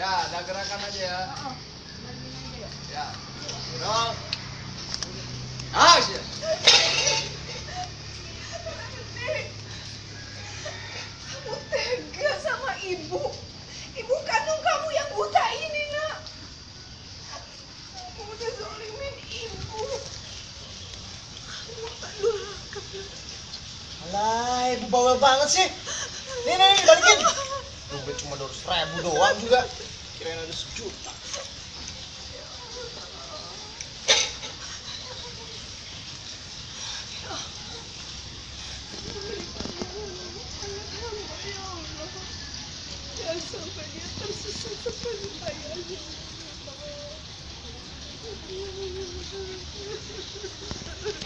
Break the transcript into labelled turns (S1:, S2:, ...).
S1: Ya, ada gerakan aja ya. Ya. Roll. Action.
S2: Kamu tega sama ibu. Ibu kandung kamu yang buta ini, nak. Kamu udah zolimin ibu. Kamu tak durhaka.
S3: Alah, ibu bawel banget sih. Nih, balikin. Duit cuma 200.000 doang juga. Kirain ada 1 juta.
S2: Jangan sampai dia tersesat seperti ayahnya.